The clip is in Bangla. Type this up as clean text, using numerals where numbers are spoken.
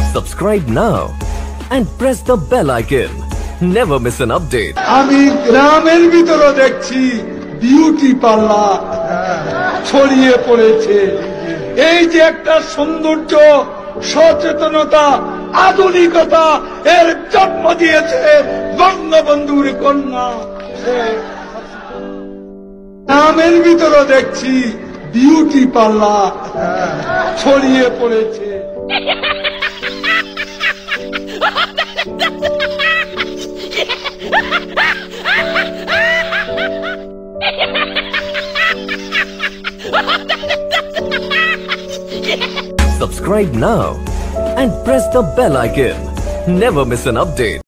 Subscribe now and press the bell icon. Never miss an update. আমি গ্রামের ভিতরে দেখছি বিউটি পার্লার ছড়িয়ে পড়েছে। এই যে একটা সৌন্দর্য, সচেতনতা, আধুনিকতা এর জন্ম দিয়েছে বঙ্গবন্ধুর কন্যা। গ্রামের ভিতরে দেখছি বিউটি পার্লার ছড়িয়ে পড়েছে। Subscribe now and press the bell icon. Never miss an update.